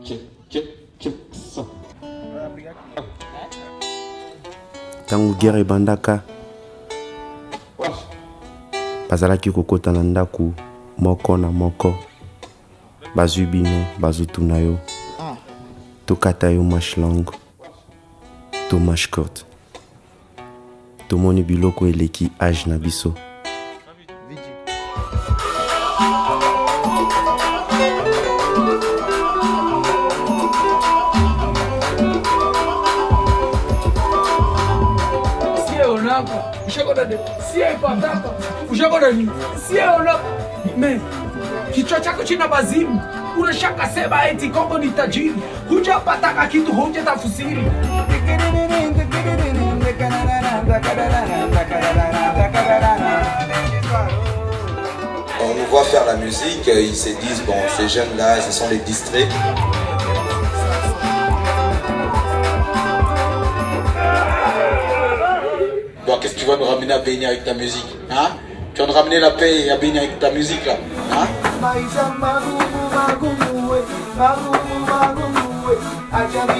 Tangu guerre ebandaka bazalaki kokota na ndaku moko na moko bazwi bino bazotuna yo tokata yo manche longue to manche courte tomoni biloko eleki age na biso. Me kichwa chako china bazimu, unashaka sema eti Kongo ni tajiri, hujapataka kitu hujatafsiri. On nous voit faire la musique, ils se disent bon ces jeunes là ce sont les distraits. Bon, qu'est-ce que tu vas nous ramener à Béni avec ta musique, hein? Tu vas nous ramener la paix à Béni avec ta musique là, hein?